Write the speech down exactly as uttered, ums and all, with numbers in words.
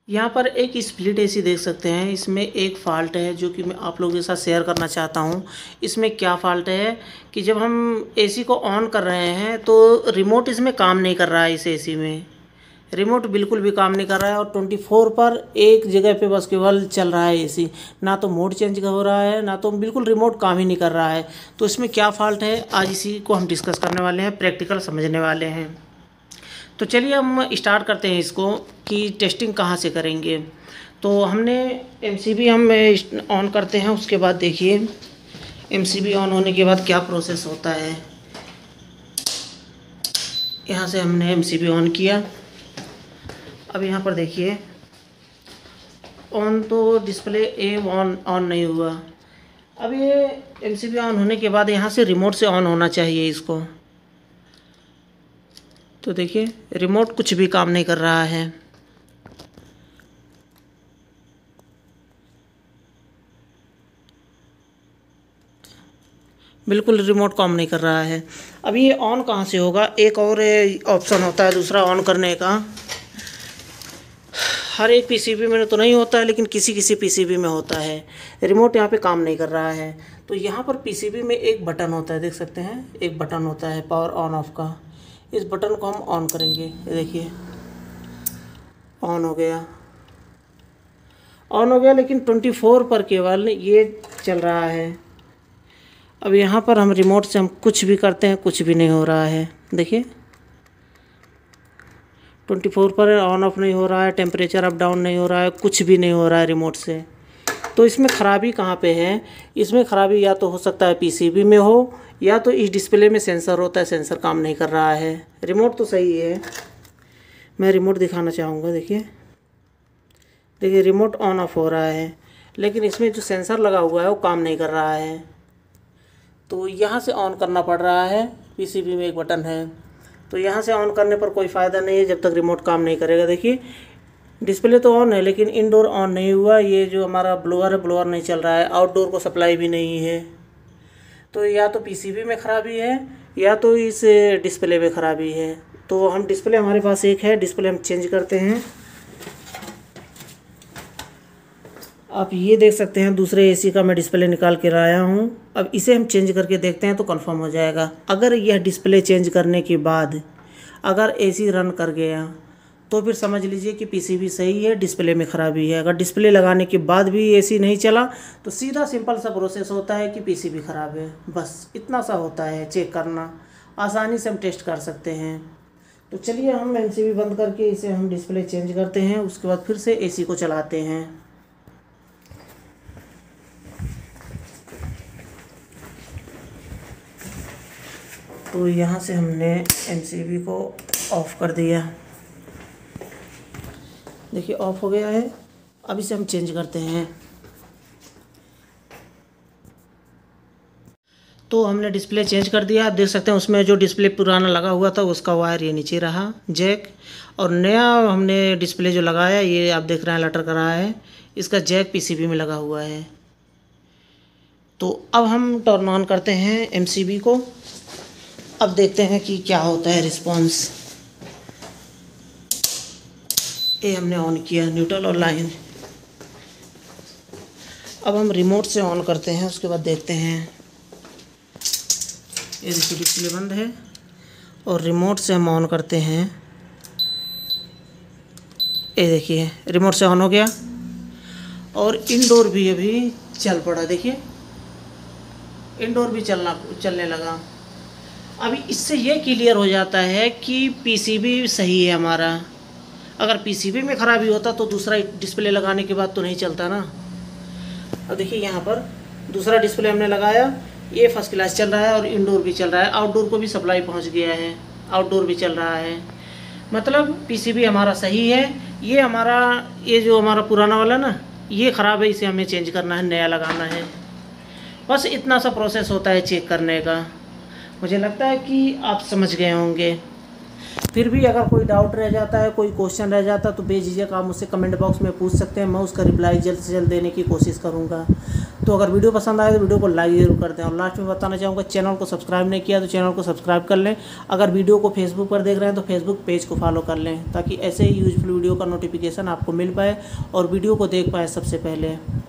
यहाँ पर एक स्प्लिट एसी देख सकते हैं। इसमें एक फ़ाल्ट है जो कि मैं आप लोगों के साथ शेयर करना चाहता हूँ। इसमें क्या फ़ाल्ट है कि जब हम एसी को ऑन कर रहे हैं तो रिमोट इसमें काम नहीं कर रहा है। इस एसी में रिमोट बिल्कुल भी काम नहीं कर रहा है और ट्वेंटी फोर पर एक जगह पे बस केवल चल रहा है एसी। ना तो मोड चेंज हो रहा है, ना तो बिल्कुल रिमोट काम ही नहीं कर रहा है। तो इसमें क्या फ़ाल्ट है, आज इसी को हम डिस्कस करने वाले हैं, प्रैक्टिकल समझने वाले हैं। तो चलिए हम स्टार्ट करते हैं इसको कि टेस्टिंग कहाँ से करेंगे। तो हमने एमसीबी हम ऑन करते हैं। उसके बाद देखिए एमसीबी ऑन होने के बाद क्या प्रोसेस होता है। यहाँ से हमने एमसीबी ऑन किया। अब यहाँ पर देखिए ऑन तो डिस्प्ले ए ऑन ऑन नहीं हुआ। अब ये एमसीबी ऑन होने के बाद यहाँ से रिमोट से ऑन होना चाहिए इसको। तो देखिए रिमोट कुछ भी काम नहीं कर रहा है। बिल्कुल रिमोट काम नहीं कर रहा है। अब ये ऑन कहाँ से होगा, एक और ऑप्शन होता है दूसरा ऑन करने का। हर एक पीसीबी में तो नहीं होता है, लेकिन किसी किसी पीसीबी में होता है। रिमोट यहाँ पे काम नहीं कर रहा है तो यहाँ पर पीसीबी में एक बटन होता है, देख सकते हैं एक बटन होता है पावर ऑन ऑफ का। इस बटन को हम ऑन करेंगे। ये देखिए ऑन हो गया, ऑन हो गया, लेकिन ट्वेंटी फोर पर केवल ये चल रहा है। अब यहाँ पर हम रिमोट से हम कुछ भी करते हैं, कुछ भी नहीं हो रहा है। देखिए ट्वेंटी फोर पर ऑन ऑफ नहीं हो रहा है, टेम्परेचर अप डाउन नहीं हो रहा है, कुछ भी नहीं हो रहा है रिमोट से। तो इसमें ख़राबी कहाँ पे है? इसमें ख़राबी या तो हो सकता है पीसीबी में हो, या तो इस डिस्प्ले में सेंसर होता है, सेंसर काम नहीं कर रहा है। रिमोट तो सही है, मैं रिमोट दिखाना चाहूँगा। देखिए देखिए रिमोट ऑन ऑफ हो रहा है, लेकिन इसमें जो सेंसर लगा हुआ है वो काम नहीं कर रहा है। तो यहाँ से ऑन करना पड़ रहा है। पीसीबी में एक बटन है, तो यहाँ से ऑन करने पर कोई फ़ायदा नहीं है जब तक रिमोट काम नहीं करेगा। देखिए डिस्प्ले तो ऑन है, लेकिन इनडोर ऑन नहीं हुआ। ये जो हमारा ब्लोअर है, ब्लोअर नहीं चल रहा है। आउटडोर को सप्लाई भी नहीं है। तो या तो पीसीबी में ख़राबी है, या तो इस डिस्प्ले में ख़राबी है। तो हम डिस्प्ले हमारे पास एक है, डिस्प्ले हम चेंज करते हैं। आप ये देख सकते हैं दूसरे एसी का मैं डिस्प्ले निकाल के लाया हूँ। अब इसे हम चेंज करके देखते हैं तो कंफर्म हो जाएगा। अगर यह डिस्प्ले चेंज करने के बाद अगर एसी रन कर गया तो फिर समझ लीजिए कि पीसीबी सही है, डिस्प्ले में ख़राबी है। अगर डिस्प्ले लगाने के बाद भी एसी नहीं चला तो सीधा सिंपल सा प्रोसेस होता है कि पीसीबी ख़राब है। बस इतना सा होता है चेक करना, आसानी से हम टेस्ट कर सकते हैं। तो चलिए हम एमसीबी बंद करके इसे हम डिस्प्ले चेंज करते हैं। उसके बाद फिर से एसी को चलाते हैं। तो यहाँ से हमने एमसीबी को ऑफ़ कर दिया। देखिए ऑफ़ हो गया है। अब इसे हम चेंज करते हैं। तो हमने डिस्प्ले चेंज कर दिया। आप देख सकते हैं उसमें जो डिस्प्ले पुराना लगा हुआ था उसका वायर ये नीचे रहा, जैक, और नया हमने डिस्प्ले जो लगाया ये आप देख रहे हैं लटक रहा है। इसका जैक पीसीबी में लगा हुआ है। तो अब हम टर्न ऑन करते हैं एमसीबी को। अब देखते हैं कि क्या होता है रिस्पॉन्स। ये हमने ऑन किया न्यूट्रल और लाइन। अब हम रिमोट से ऑन करते हैं, उसके बाद देखते हैं। ये देखिए डिस्प्ले बंद है और रिमोट से हम ऑन करते हैं। ये देखिए रिमोट से ऑन हो गया और इनडोर भी अभी चल पड़ा। देखिए इनडोर भी चलना चलने लगा। अभी इससे ये क्लियर हो जाता है कि पीसीबी सही है हमारा। अगर पीसीबी में ख़राबी होता तो दूसरा डिस्प्ले लगाने के बाद तो नहीं चलता ना। अब देखिए यहाँ पर दूसरा डिस्प्ले हमने लगाया, ये फर्स्ट क्लास चल रहा है और इंडोर भी चल रहा है। आउटडोर को भी सप्लाई पहुँच गया है, आउटडोर भी चल रहा है। मतलब पीसीबी हमारा सही है। ये हमारा ये जो हमारा पुराना वाला ना ये ख़राब है, इसे हमें चेंज करना है, नया लगाना है। बस इतना सा प्रोसेस होता है चेक करने का। मुझे लगता है कि आप समझ गए होंगे। फिर भी अगर कोई डाउट रह जाता है, कोई क्वेश्चन रह जाता है तो बेझिझक आप मुझसे कमेंट बॉक्स में पूछ सकते हैं। मैं उसका रिप्लाई जल्द से जल्द देने की कोशिश करूँगा। तो अगर वीडियो पसंद आए तो वीडियो को लाइक जरूर कर दें। और लास्ट में बताना चाहूँगा, चैनल को सब्सक्राइब नहीं किया तो चैनल को सब्सक्राइब कर लें। अगर वीडियो को फेसबुक पर देख रहे हैं तो फेसबुक पेज को फॉलो कर लें, ताकि ऐसे ही यूजफुल वीडियो का नोटिफिकेशन आपको मिल पाए और वीडियो को देख पाए सबसे पहले।